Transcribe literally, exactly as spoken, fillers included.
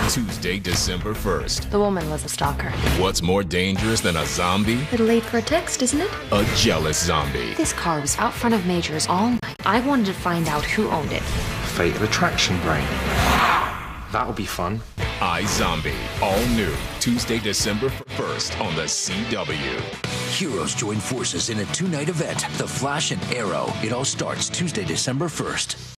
Tuesday, December first. The woman was a stalker. What's more dangerous than a zombie? Little late for a text, isn't it? A jealous zombie. This car was out front of Major's all night. I wanted to find out who owned it. Fatal attraction brain. That'll be fun. iZombie, all new, Tuesday, December first on the C W. Heroes join forces in a two-night event, The Flash and Arrow. It all starts Tuesday, December first.